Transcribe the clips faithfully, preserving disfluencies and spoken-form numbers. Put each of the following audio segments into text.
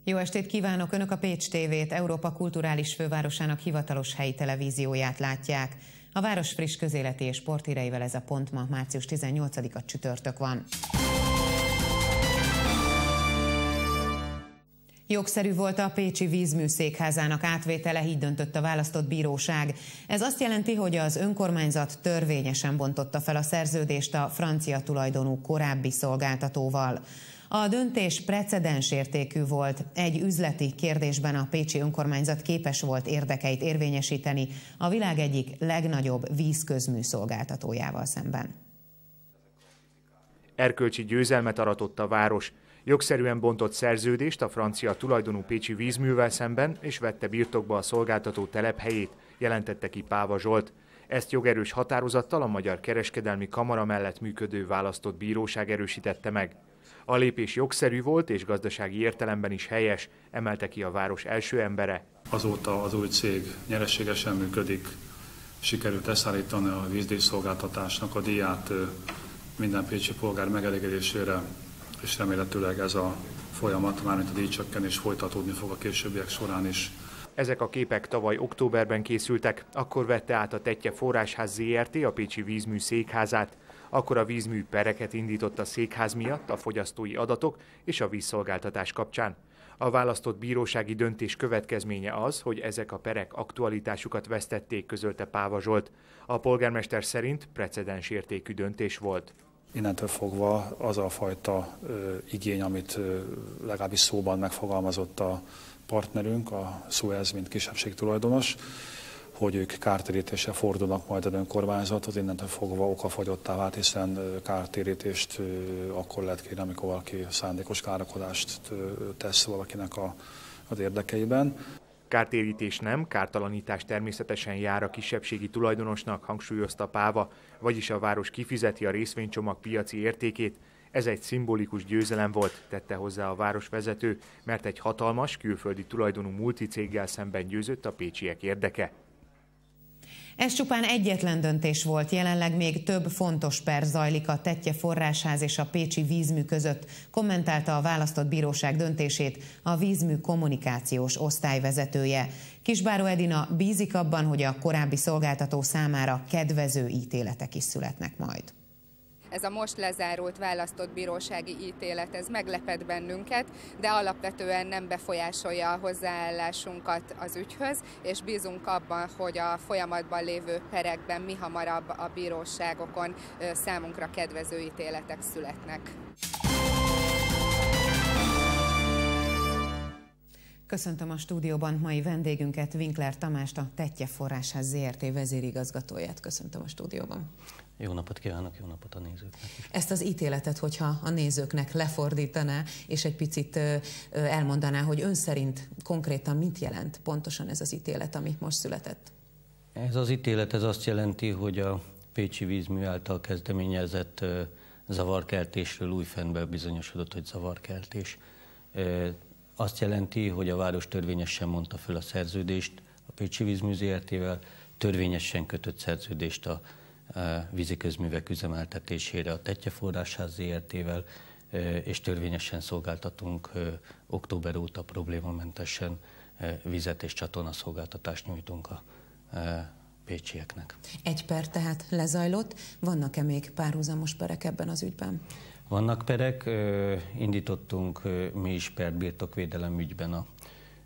Jó estét kívánok! Önök a Pécs té vét, Európa kulturális fővárosának hivatalos helyi televízióját látják. A város friss közéleti és sporthíreivel ez a pont ma, március tizennyolcadika csütörtök van. Jogszerű volt a pécsi vízmű székházának átvétele, így döntött a választott bíróság. Ez azt jelenti, hogy az önkormányzat törvényesen bontotta fel a szerződést a francia tulajdonú korábbi szolgáltatóval. A döntés precedens értékű volt. Egy üzleti kérdésben a pécsi önkormányzat képes volt érdekeit érvényesíteni a világ egyik legnagyobb vízközmű szolgáltatójával szemben. Erkölcsi győzelmet aratott a város. Jogszerűen bontott szerződést a francia tulajdonú pécsi vízművel szemben, és vette birtokba a szolgáltató telephelyét, jelentette ki Páva Zsolt. Ezt jogerős határozattal a Magyar Kereskedelmi Kamara mellett működő választott bíróság erősítette meg. A lépés jogszerű volt és gazdasági értelemben is helyes, emelte ki a város első embere. Azóta az új cég nyereségesen működik, sikerült leszállítani a vízdíjszolgáltatásnak a díját minden pécsi polgár megelégedésére, és remélhetőleg ez a folyamat, mármint a díjcsökkenés folytatódni fog a későbbiek során is. Ezek a képek tavaly októberben készültek, akkor vette át a Tettye Forrásház zé er té a pécsi vízmű székházát. Akkor a vízmű pereket indított a székház miatt a fogyasztói adatok és a vízszolgáltatás kapcsán. A választott bírósági döntés következménye az, hogy ezek a perek aktualitásukat vesztették, közölte Páva Zsolt. A polgármester szerint precedens értékű döntés volt. Innentől fogva az a fajta ö, igény, amit ö, legalábbis szóban megfogalmazott a partnerünk, a Suez, mint kisebbségtulajdonos, hogy ők kártérítésre fordulnak majd az önkormányzathoz, innentől fogva okafogyottá vált, hiszen kártérítést akkor lehet kérni, amikor valaki szándékos károkodást tesz valakinek a, az érdekeiben. Kártérítés nem, kártalanítás természetesen jár a kisebbségi tulajdonosnak, hangsúlyozta Páva, vagyis a város kifizeti a részvénycsomag piaci értékét. Ez egy szimbolikus győzelem volt, tette hozzá a városvezető, mert egy hatalmas, külföldi tulajdonú multicéggel szemben győzött a pécsiek érdeke. Ez csupán egyetlen döntés volt, jelenleg még több fontos per zajlik a Tettye Forrásház és a pécsi vízmű között, kommentálta a választott bíróság döntését a vízmű kommunikációs osztály vezetője. Kisbáró Edina bízik abban, hogy a korábbi szolgáltató számára kedvező ítéletek is születnek majd. Ez a most lezárult választott bírósági ítélet, ez meglepett bennünket, de alapvetően nem befolyásolja a hozzáállásunkat az ügyhöz, és bízunk abban, hogy a folyamatban lévő perekben mihamarabb a bíróságokon számunkra kedvező ítéletek születnek. Köszöntöm a stúdióban mai vendégünket, Winkler Tamást, a Tettye Forrásház zé er té vezérigazgatóját. Köszöntöm a stúdióban. Jó napot kívánok, jó napot a nézőknek is. Ezt az ítéletet, hogyha a nézőknek lefordítaná, és egy picit elmondaná, hogy ön szerint konkrétan mit jelent pontosan ez az ítélet, ami most született? Ez az ítélet ez azt jelenti, hogy a pécsi vízmű által kezdeményezett zavarkeltésről újfentben bizonyosodott, hogy zavarkeltés. Azt jelenti, hogy a város törvényesen mondta föl a szerződést a pécsi vízmű zé er té-vel, törvényesen kötött szerződést a vízi közművek üzemeltetésére a Tettye Forrásház zé er té-vel, és törvényesen szolgáltatunk október óta problémamentesen vizet és csatornaszolgáltatást nyújtunk a pécsieknek. Egy per tehát lezajlott, vannak-e még párhuzamos perek ebben az ügyben? Vannak perek, indítottunk mi is per birtokvédelem ügyben a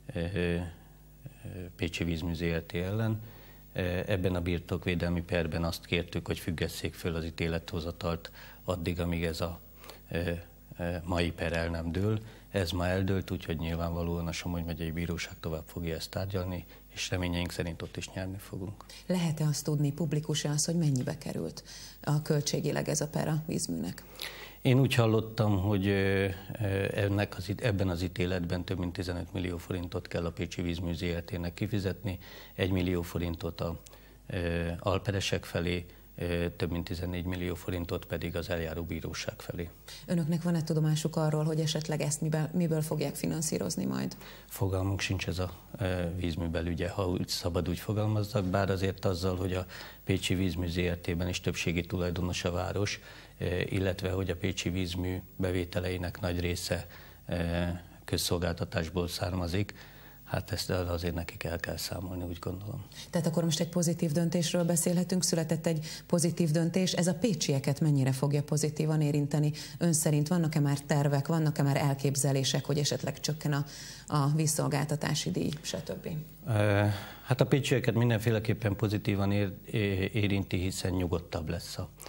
pécsi vízmű zé er té ellen. Ebben a birtokvédelmi perben azt kértük, hogy függesszék föl az ítélethozatalt addig, amíg ez a mai per el nem dől. Ez ma eldőlt, úgyhogy nyilvánvalóan a Somogy megyei bíróság tovább fogja ezt tárgyalni, és reményeink szerint ott is nyerni fogunk. Lehet-e azt tudni, publikus-e az, hogy mennyibe került a költségileg ez a per a vízműnek? Én úgy hallottam, hogy ennek az, ebben az ítéletben több mint tizenöt millió forintot kell a pécsi vízmű zé er té-nek kifizetni, egy millió forintot a alperesek felé, több mint tizennégy millió forintot pedig az eljáró bíróság felé. Önöknek van-e tudomásuk arról, hogy esetleg ezt miből, miből fogják finanszírozni majd? Fogalmunk sincs ez a vízmű belügye, ha úgy szabad úgy fogalmazzak, bár azért azzal, hogy a pécsi vízmű zé er té-ben is többségi tulajdonos a város, illetve hogy a pécsi vízmű bevételeinek nagy része közszolgáltatásból származik, hát ezt azért nekik el kell számolni, úgy gondolom. Tehát akkor most egy pozitív döntésről beszélhetünk, született egy pozitív döntés, ez a pécsieket mennyire fogja pozitívan érinteni? Ön szerint vannak-e már tervek, vannak-e már elképzelések, hogy esetleg csökken a, a vízszolgáltatási díj, stb.? Hát a pécsieket mindenféleképpen pozitívan ér, érinti, hiszen nyugodtabb lesz a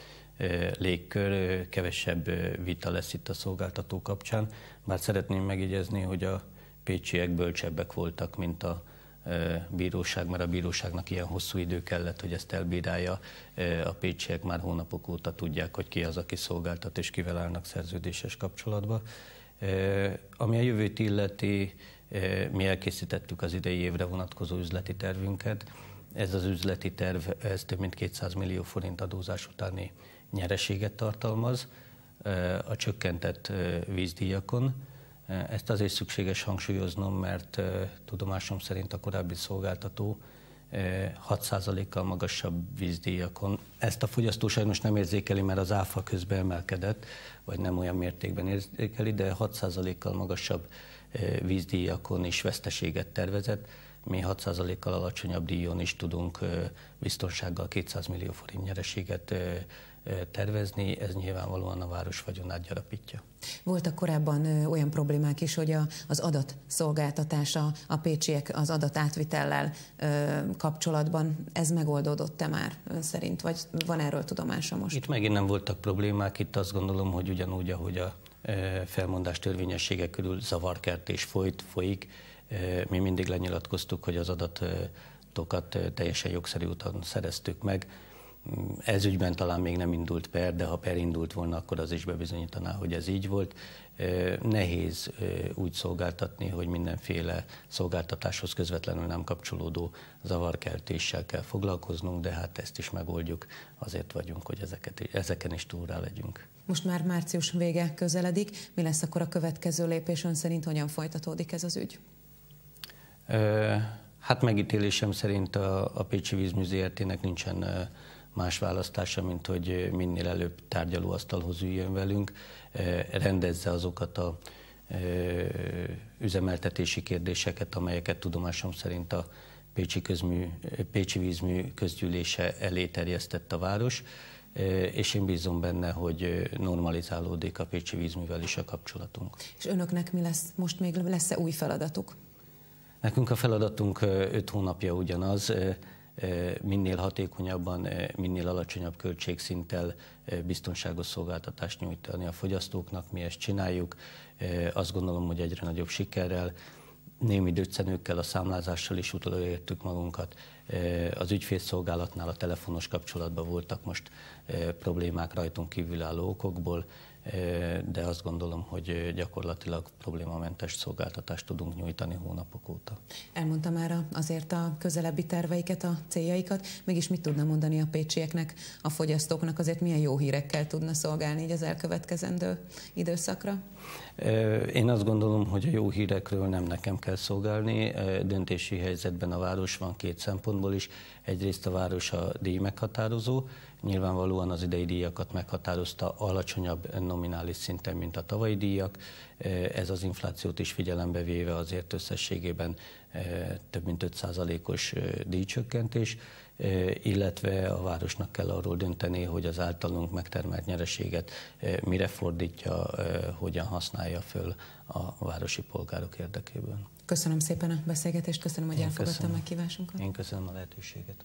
légkör, kevesebb vita lesz itt a szolgáltató kapcsán. Bár szeretném megjegyezni, hogy a pécsiek bölcsebbek voltak, mint a bíróság, mert a bíróságnak ilyen hosszú idő kellett, hogy ezt elbírálja. A pécsiek már hónapok óta tudják, hogy ki az, aki szolgáltat, és kivel állnak szerződéses kapcsolatba. Ami a jövőt illeti, mi elkészítettük az idei évre vonatkozó üzleti tervünket. Ez az üzleti terv, ez több mint kétszáz millió forint adózás utáni nyereséget tartalmaz a csökkentett vízdíjakon. Ezt azért szükséges hangsúlyoznom, mert tudomásom szerint a korábbi szolgáltató hat százalékkal magasabb vízdíjakon. Ezt a fogyasztó sajnos nem érzékeli, mert az áfa közben emelkedett, vagy nem olyan mértékben érzékeli, de hat százalékkal magasabb vízdíjakon is veszteséget tervezett. Mi hat százalékkal alacsonyabb díjon is tudunk biztonsággal kétszáz millió forint nyereséget tervezni, ez nyilvánvalóan a város vagyonát gyarapítja. Voltak korábban olyan problémák is, hogy a, az adatszolgáltatása, a pécsiek az adatátvitellel kapcsolatban, ez megoldódott-e már ön szerint, vagy van erről tudomása most? Itt megint nem voltak problémák, itt azt gondolom, hogy ugyanúgy, ahogy a felmondás törvényessége körül zavarkeltés folyt, folyik, mi mindig lenyilatkoztuk, hogy az adatokat teljesen jogszerű úton szereztük meg. Ez ügyben talán még nem indult per, de ha per indult volna, akkor az is bebizonyítaná, hogy ez így volt. Nehéz úgy szolgáltatni, hogy mindenféle szolgáltatáshoz közvetlenül nem kapcsolódó zavarkeltéssel kell foglalkoznunk, de hát ezt is megoldjuk, azért vagyunk, hogy ezeket, ezeken is túlrá legyünk. Most már március vége közeledik, mi lesz akkor a következő lépés, ön szerint hogyan folytatódik ez az ügy? Hát megítélésem szerint a, a Pécsi Vízmű Zé Er Té-nek nincsen más választása, mint hogy minél előbb tárgyalóasztalhoz üljön velünk, rendezze azokat a üzemeltetési kérdéseket, amelyeket tudomásom szerint a Pécsi, közmű, Pécsi Vízmű közgyűlése elé terjesztett a város, és én bízom benne, hogy normalizálódik a Pécsi Vízművel is a kapcsolatunk. És önöknek mi lesz? Most még lesz-e új feladatuk? Nekünk a feladatunk öt hónapja ugyanaz, minél hatékonyabban, minél alacsonyabb költségszinttel biztonságos szolgáltatást nyújtani a fogyasztóknak. Mi ezt csináljuk, azt gondolom, hogy egyre nagyobb sikerrel, némi döccenőkkel, a számlázással is utolértük magunkat. Az ügyfélszolgálatnál a telefonos kapcsolatban voltak most problémák rajtunk kívülálló okokból, de azt gondolom, hogy gyakorlatilag problémamentes szolgáltatást tudunk nyújtani hónapok óta. Elmondta már azért a közelebbi terveiket, a céljaikat, mégis mit tudna mondani a pécsieknek, a fogyasztóknak, azért milyen jó hírekkel tudna szolgálni így az elkövetkezendő időszakra? Én azt gondolom, hogy a jó hírekről nem nekem kell szolgálni. Döntési helyzetben a város van két szempontból is. Egyrészt a város a díj meghatározó, nyilvánvalóan az idei díjakat meghatározta alacsonyabb nominális szinten, mint a tavalyi díjak. Ez az inflációt is figyelembe véve azért összességében több mint öt százalékos díjcsökkentés, illetve a városnak kell arról dönteni, hogy az általunk megtermelt nyereséget mire fordítja, hogyan használja föl a városi polgárok érdekében. Köszönöm szépen a beszélgetést, köszönöm, hogy elfogadta a meghívásunkat. Én köszönöm a lehetőséget.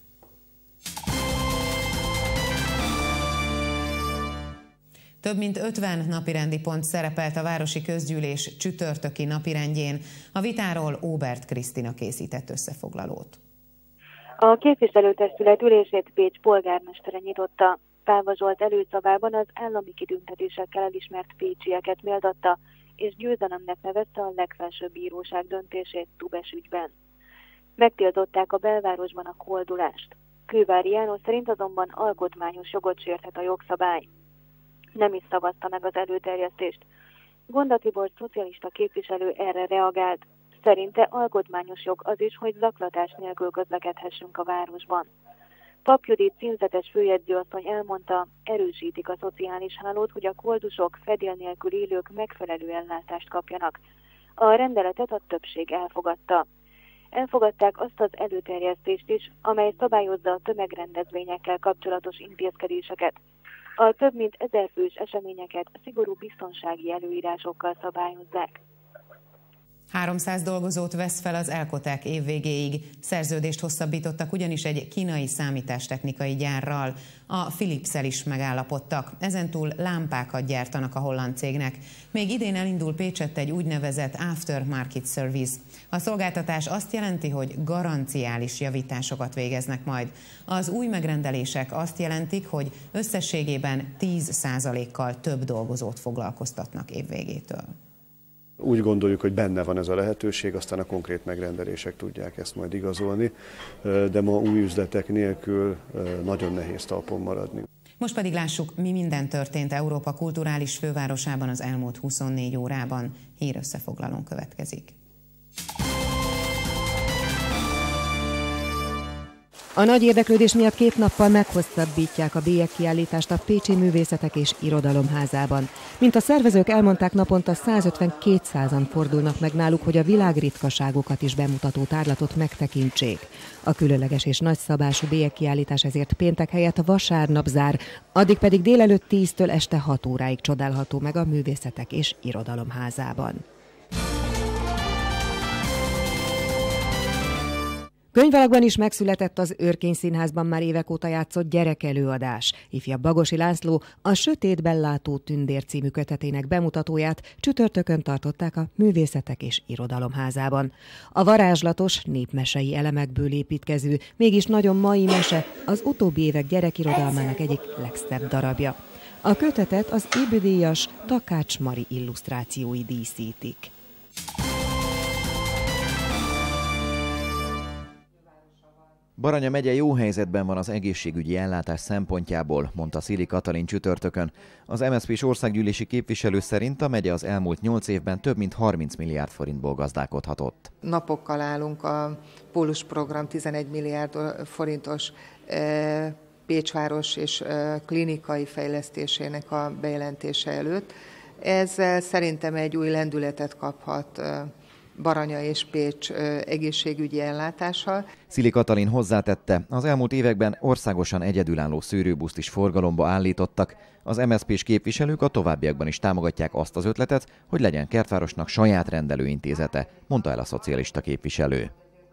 Több mint ötven napirendi pont szerepelt a városi közgyűlés csütörtöki napirendjén. A vitáról Óbert Krisztina készített összefoglalót. A képviselőtestület ülését Pécs polgármestere nyitotta. Pálva Zsolt előszavában az állami kitüntetésekkel elismert pécsieket méltatta, és győzelemnek nevezte a legfelsőbb bíróság döntését Tubes ügyben. Megtiltották a belvárosban a koldulást. Kővári János szerint azonban alkotmányos jogot sérthet a jogszabály. Nem is szavazta meg az előterjesztést. Gonda Tibor szocialista képviselő erre reagált. Szerinte alkotmányos jog az is, hogy zaklatás nélkül közlekedhessünk a városban. Pap Judit címzetes főjegyzőasszony elmondta, erősítik a szociális hálót, hogy a koldusok, fedél nélkül élők megfelelő ellátást kapjanak. A rendeletet a többség elfogadta. Elfogadták azt az előterjesztést is, amely szabályozza a tömegrendezvényekkel kapcsolatos intézkedéseket. A több mint ezer fős eseményeket szigorú biztonsági előírásokkal szabályozzák. háromszáz dolgozót vesz fel az Elkotek évvégéig. Szerződést hosszabbítottak ugyanis egy kínai számítástechnikai gyárral. A Philips-el is megállapodtak. Ezentúl lámpákat gyártanak a holland cégnek. Még idén elindul Pécsett egy úgynevezett Aftermarket Service. A szolgáltatás azt jelenti, hogy garanciális javításokat végeznek majd. Az új megrendelések azt jelentik, hogy összességében tíz százalékkal több dolgozót foglalkoztatnak évvégétől. Úgy gondoljuk, hogy benne van ez a lehetőség, aztán a konkrét megrendelések tudják ezt majd igazolni, de ma új üzletek nélkül nagyon nehéz talpon maradni. Most pedig lássuk, mi minden történt Európa kulturális fővárosában az elmúlt huszonnégy órában. Hírösszefoglalón következik. A nagy érdeklődés miatt két nappal meghosszabbítják a bélyegkiállítást a Pécsi Művészetek és Irodalomházában. Mint a szervezők elmondták, naponta százötven-kétszázan fordulnak meg náluk, hogy a világ ritkaságokat is bemutató tárlatot megtekintsék. A különleges és nagyszabású bélyegkiállítás ezért péntek helyett vasárnap zár, addig pedig délelőtt tíztől este hat óráig csodálható meg a Művészetek és Irodalomházában. Könyvalakban is megszületett az Örkény Színházban már évek óta játszott gyerekelőadás. Ifjabb Bagosi László a Sötétben látó tündér című kötetének bemutatóját csütörtökön tartották a Művészetek és Irodalomházában. A varázslatos, népmesei elemekből építkező, mégis nagyon mai mese az utóbbi évek gyerekirodalmának egyik legszebb darabja. A kötetet az Ébüdíjas Takács Mari illusztrációi díszítik. Baranya megye jó helyzetben van az egészségügyi ellátás szempontjából, mondta Szili Katalin csütörtökön. Az em es zé pés országgyűlési képviselő szerint a megye az elmúlt nyolc évben több mint harminc milliárd forintból gazdálkodhatott. Napokkal állunk a Pólus program tizenegy milliárd forintos Pécsváros és klinikai fejlesztésének a bejelentése előtt. Ezzel szerintem egy új lendületet kaphat Baranya és Pécs egészségügyi ellátással. Szili Katalin hozzátette, az elmúlt években országosan egyedülálló szűrőbuszt is forgalomba állítottak. Az em es zé pés képviselők a továbbiakban is támogatják azt az ötletet, hogy legyen Kertvárosnak saját rendelőintézete, mondta el a szocialista képviselő.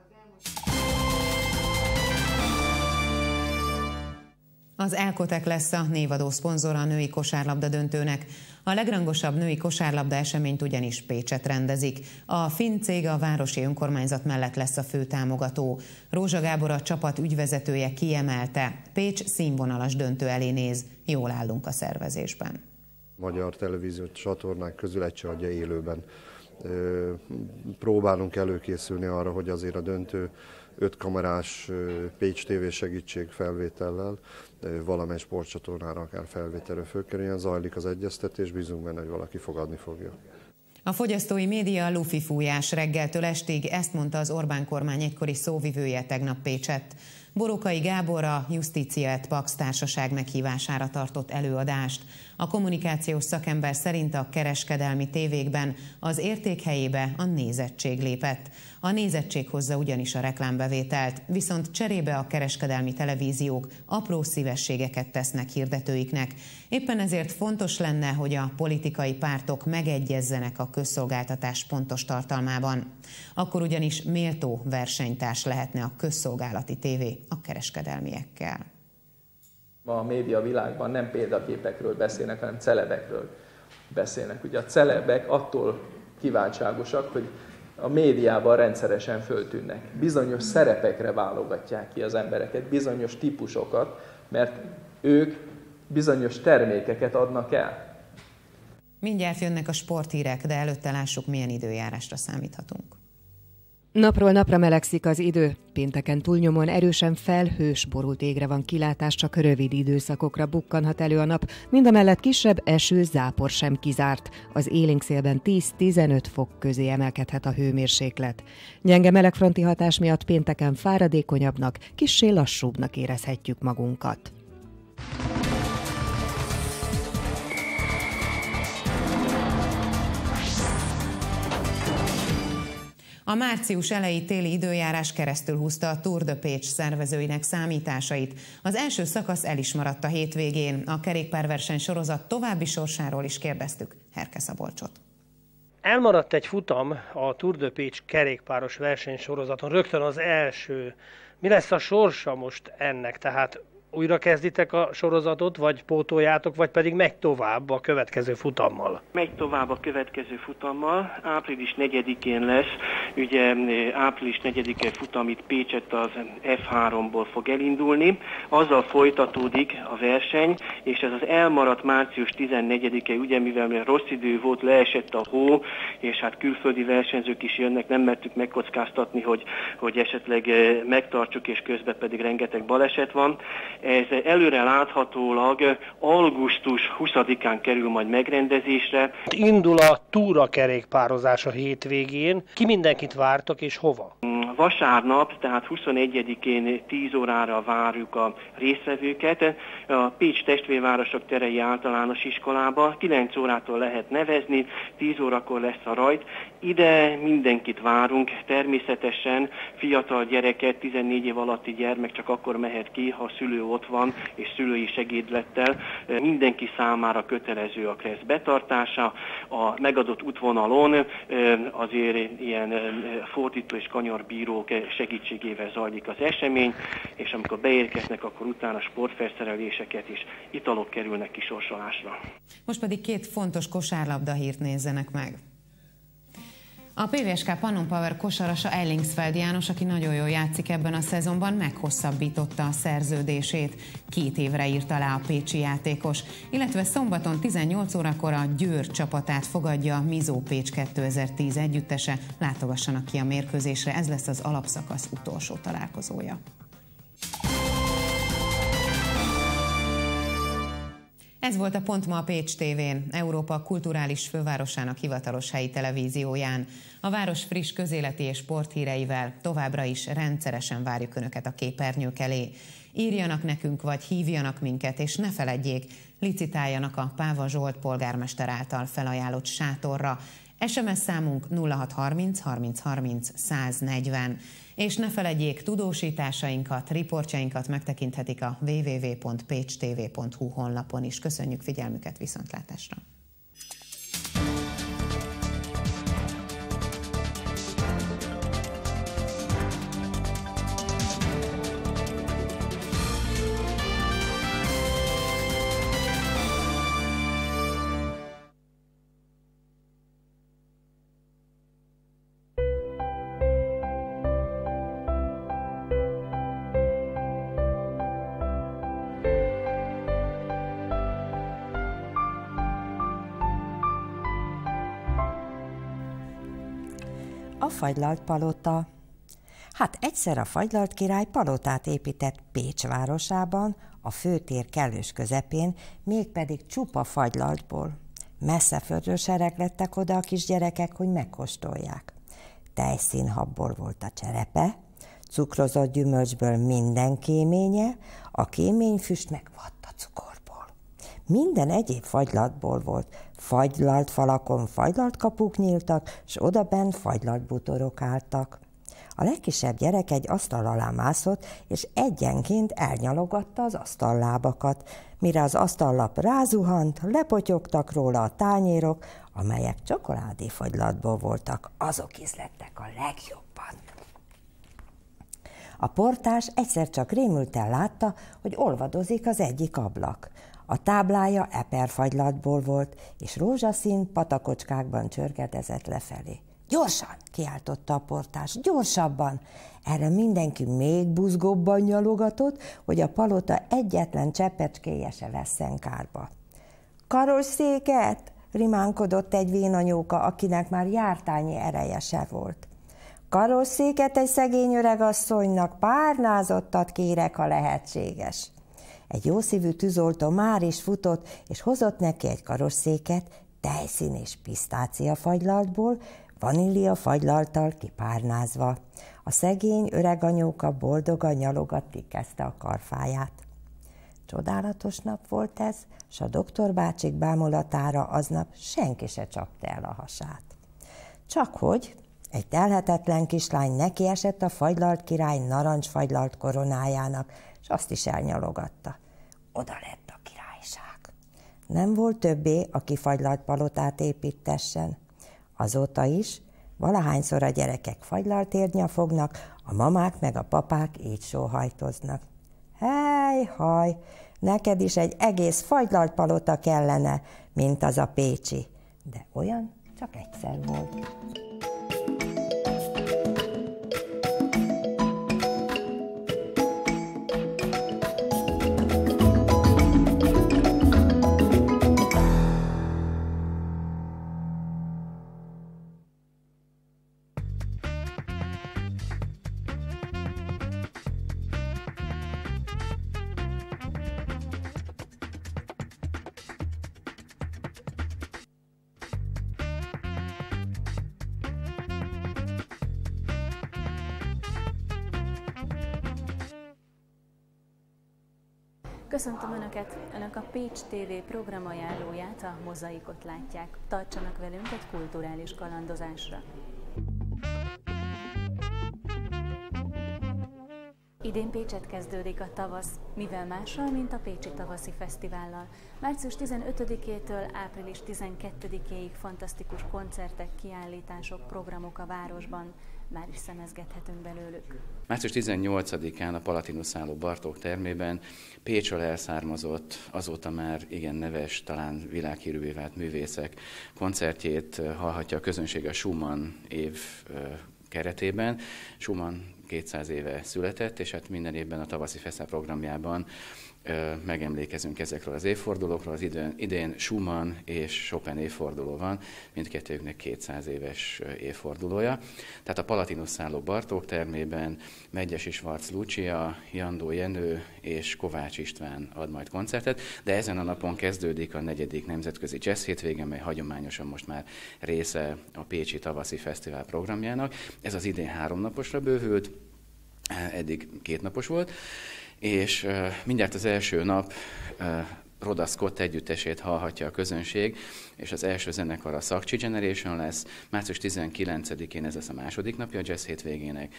Az Elkotek lesz a névadó szponzora a női kosárlabda döntőnek. A legrangosabb női kosárlabda eseményt ugyanis Pécsett rendezik. A finn cég a városi önkormányzat mellett lesz a fő támogató. Rózsa Gábor, a csapat ügyvezetője kiemelte, Pécs színvonalas döntő elé néz, jól állunk a szervezésben. Magyar televíziós csatornák közül egy se adja élőben. Próbálunk előkészülni arra, hogy azért a döntő öt kamerás Pécs té vé segítség felvétellel valamely sportcsatornára akár felvételről fölkerüljön, zajlik az egyeztetés, bízunk benne, hogy valaki fogadni fogja. A fogyasztói média lufi fújás reggeltől estig, ezt mondta az Orbán kormány egykori szóvivője tegnap Pécsett. Borókai Gábor a Justícia et Pax társaság meghívására tartott előadást. A kommunikációs szakember szerint a kereskedelmi tévékben az érték helyébe a nézettség lépett. A nézettség hozza ugyanis a reklámbevételt, viszont cserébe a kereskedelmi televíziók apró szívességeket tesznek hirdetőiknek. Éppen ezért fontos lenne, hogy a politikai pártok megegyezzenek a közszolgáltatás pontos tartalmában. Akkor ugyanis méltó versenytárs lehetne a közszolgálati tévé a kereskedelmiekkel. Ma a média világban nem példaképekről beszélnek, hanem celebekről beszélnek. Ugye a celebek attól kiváltságosak, hogy a médiában rendszeresen föltűnnek. Bizonyos szerepekre válogatják ki az embereket, bizonyos típusokat, mert ők bizonyos termékeket adnak el. Mindjárt jönnek a sporthírek, de előtte lássuk, milyen időjárásra számíthatunk. Napról napra melegszik az idő. Pénteken túlnyomóan erősen felhős, borult égre van kilátás, csak rövid időszakokra bukkanhat elő a nap, mindamellett kisebb eső, zápor sem kizárt. Az élénk szélben tíz-tizenöt fok közé emelkedhet a hőmérséklet. Gyenge melegfronti hatás miatt pénteken fáradékonyabbnak, kissé lassúbbnak érezhetjük magunkat. A március eleji téli időjárás keresztül húzta a Tour de Pécs szervezőinek számításait. Az első szakasz el is maradt a hétvégén. A kerékpárverseny sorozat további sorsáról is kérdeztük Herke Szabolcsot. Elmaradt egy futam a Tour de Pécs kerékpáros versenysorozaton, rögtön az első. Mi lesz a sorsa most ennek? Tehát újra kezditek a sorozatot, vagy pótoljátok, vagy pedig megy tovább a következő futammal? Megy tovább a következő futammal. április negyedikén lesz, ugye április negyedike futam itt Pécsett az ef háromból fog elindulni. Azzal folytatódik a verseny, és ez az elmaradt március tizennegyedike, ugye mivel rossz idő volt, leesett a hó, és hát külföldi versenyzők is jönnek, nem mertük megkockáztatni, hogy, hogy esetleg megtartsuk, és közben pedig rengeteg baleset van. Ez előre láthatólag augusztus huszadikán kerül majd megrendezésre. Indul a túra kerékpározás a hétvégén. Ki mindenkit vártok és hova? Vasárnap, tehát huszonegyedikén tíz órára várjuk a résztvevőket a Pécs Testvérvárosok Terei Általános Iskolába. kilenc órától lehet nevezni, tíz órakor lesz a rajt. Ide mindenkit várunk, természetesen fiatal gyereket, tizennégy év alatti gyermek csak akkor mehet ki, ha a szülő ott van, és szülői segédlettel. Mindenki számára kötelező a kressz betartása. A megadott útvonalon azért ilyen fordító és kanyarbíró segítségével zajlik az esemény, és amikor beérkeznek, akkor utána sportfelszereléseket és italok kerülnek kisorsolásra. Most pedig két fontos kosárlabda hírt nézzenek meg. A pé vé es ká Pannon Power kosarasa Ellingsfeld János, aki nagyon jól játszik ebben a szezonban, meghosszabbította a szerződését. Két évre írta alá a pécsi játékos, illetve szombaton tizennyolc órakor a Győr csapatát fogadja a Mizó Pécs kétezer-tíz együttese. Látogassanak ki a mérkőzésre, ez lesz az alapszakasz utolsó találkozója. Ez volt a Pont ma a Pécs tévén, Európa kulturális fővárosának hivatalos helyi televízióján. A város friss közéleti és sporthíreivel továbbra is rendszeresen várjuk Önöket a képernyők elé. Írjanak nekünk, vagy hívjanak minket, és ne feledjék, licitáljanak a Páva Zsolt polgármester által felajánlott sátorra. es em es számunk nulla hat harminc harminc harminc száz negyven. És ne feledjék, tudósításainkat, riportjainkat megtekinthetik a double-u double-u double-u pont pécs t v pont h u honlapon is. Köszönjük figyelmüket, viszontlátásra! A fagylalt palota. Hát egyszer a fagylalt király palotát épített Pécs városában, a főtér kellős közepén, mégpedig csupa fagylaltból. Messzeföldről sereglettek oda a kisgyerekek, hogy megkóstolják. Tejszínhabból volt a cserepe, cukrozott gyümölcsből minden kéménye, a kéményfüst meg vattacukorból. Minden egyéb fagylaltból volt. Fagylalt falakon fagylalt kapuk nyíltak, s odabent fagylalt bútorok álltak. A legkisebb gyerek egy asztal alá mászott, és egyenként elnyalogatta az asztallábakat. Mire az asztallap rázuhant, lepotyogtak róla a tányérok, amelyek csokoládé fagylaltból voltak, azok ízlettek a legjobban. A portás egyszer csak rémülten látta, hogy olvadozik az egyik ablak. A táblája eperfagylatból volt, és rózsaszín patakocskákban csörgedezett lefelé. Gyorsan, kiáltotta a portás, gyorsabban! Erre mindenki még buzgóbban nyalogatott, hogy a palota egyetlen cseppecskéje se vesszen kárba. Karosszéket! Rimánkodott egy vénanyóka, akinek már jártányi ereje se volt. Karosszéket egy szegény öregasszonynak, párnázottat kérek, ha lehetséges. Egy jószívű tűzoltó már is futott, és hozott neki egy karosszéket, tejszín és pisztácia fagylaltból, vanília fagylalttal kipárnázva. A szegény öreg anyóka boldogan nyalogatni kezdte a karfáját. Csodálatos nap volt ez, s a doktor bácsik bámulatára aznap senki se csapta el a hasát. Csakhogy Egy telhetetlen kislány nekiesett a fagylalt király narancsfagylalt koronájának, és azt is elnyalogatta. Oda lett a királyság. Nem volt többé, aki fagylalt palotát építessen. Azóta is, valahányszor a gyerekek fagylalt nyafognak, a mamák meg a papák így sóhajtoznak. Hely, haj, neked is egy egész fagylalt palota kellene, mint az a pécsi. De olyan csak egyszer volt. Köszöntöm Önöket! Önök a Pécs té vé programajánlóját, a Mozaikot látják. Tartsanak velünk egy kulturális kalandozásra. Idén Pécset kezdődik a tavasz, mivel mással, mint a Pécsi Tavaszi Fesztivállal. március tizenötödikétől április tizenkettedikéig fantasztikus koncertek, kiállítások, programok a városban. Már is szemezgethetünk belőlük. március tizennyolcadikán a Palatinus szálló Bartók termében Pécsről elszármazott, azóta már igen neves, talán világhírűvé vált művészek koncertjét hallhatja a közönség a Schumann év keretében. Schumann kétszáz éve született, és hát minden évben a tavaszi fesztivál programjában megemlékezünk ezekről az évfordulókról. Az idén, idén Schumann és Chopin évforduló van, mindkettőjüknek kétszáz éves évfordulója. Tehát a Palatinus szálló Bartók termében Megyesi Schwarz Lucia, Jandó Jenő és Kovács István ad majd koncertet, de ezen a napon kezdődik a negyedik nemzetközi jazz hétvége, mely hagyományosan most már része a Pécsi Tavaszi Fesztivál programjának. Ez az idén háromnaposra bővült, eddig kétnapos volt, és uh, mindjárt az első nap uh, Rhoda Scott együttesét hallhatja a közönség, és az első zenekar a Sakchi Generation lesz. március tizenkilencedikén ez lesz a második napja a jazz hétvégének.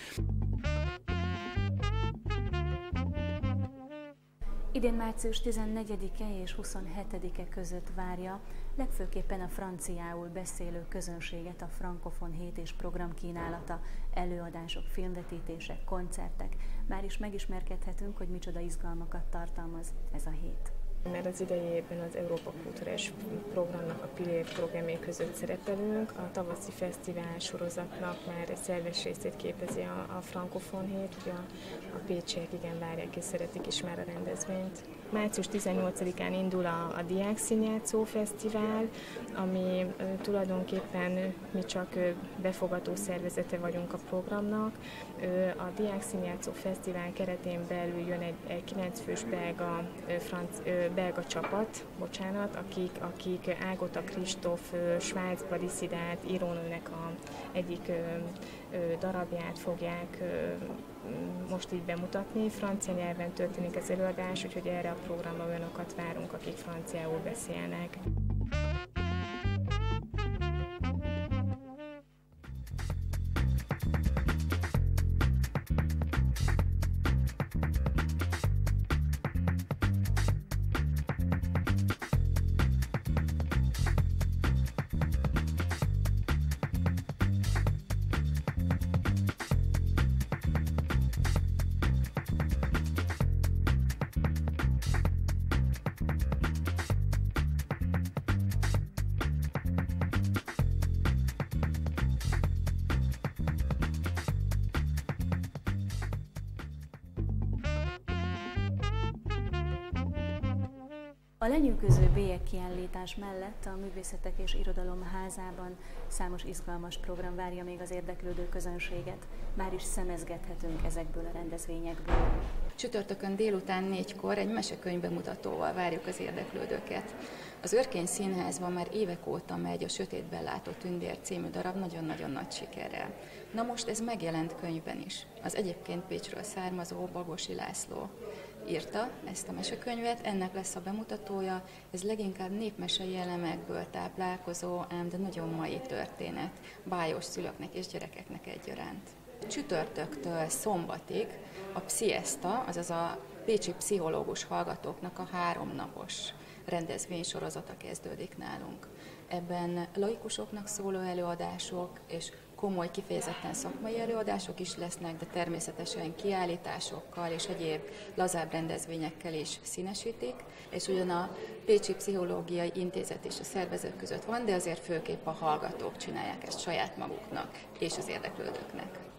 Idén március tizennegyedike és huszonhetedike között várja legfőképpen a franciául beszélő közönséget a Frankofon hét és program kínálata, előadások, filmvetítések, koncertek. Már is megismerkedhetünk, hogy micsoda izgalmakat tartalmaz ez a hét. Mert az idei évben az Európa Kulturális Programnak a Pillér programjai között szerepelünk. A tavaszi fesztivál sorozatnak már szerves részét képezi a, a Frankofon hét, ugye a, a pécsiek igen várják és szeretik is már a rendezvényt. március tizennyolcadikán indul a, a Diák Színjátszó Fesztivál, ami uh, tulajdonképpen uh, mi csak uh, befogadó szervezete vagyunk a programnak. Uh, a Diák Színjátszó Fesztivál keretén belül jön egy, egy kilencfős belga, uh, franc, uh, belga csapat, bocsánat, akik, akik Ágota Kristóf, uh, Svájcba disszidált írónőnek a egyik uh, uh, darabját fogják uh, most így bemutatni. Francia nyelven történik az előadás, úgyhogy erre a programra olyanokat várunk, akik franciául beszélnek. A lenyűgöző bélyegkiállítás mellett a Művészetek és Irodalom Házában számos izgalmas program várja még az érdeklődő közönséget. Már is szemezgethetünk ezekből a rendezvényekből. Csütörtökön délután négykor egy mesekönyv bemutatóval várjuk az érdeklődőket. Az Örkény Színházban már évek óta megy a Sötétben látó tündér című darab nagyon-nagyon nagy sikerrel. Na most ez megjelent könyvben is. Az egyébként Pécsről származó Bagosi László írta ezt a mesekönyvet, ennek lesz a bemutatója, ez leginkább népmesei elemekből táplálkozó, ám de nagyon mai történet, bájos szülőknek és gyerekeknek egyaránt. Csütörtöktől szombatig a Pszieszta, azaz a pécsi pszichológus hallgatóknak a háromnapos rendezvénysorozata kezdődik nálunk. Ebben laikusoknak szóló előadások és komoly, kifejezetten szakmai előadások is lesznek, de természetesen kiállításokkal és egyéb lazább rendezvényekkel is színesítik, és ugyan a Pécsi Pszichológiai Intézet és a szervezők között van, de azért főképp a hallgatók csinálják ezt saját maguknak és az érdeklődőknek.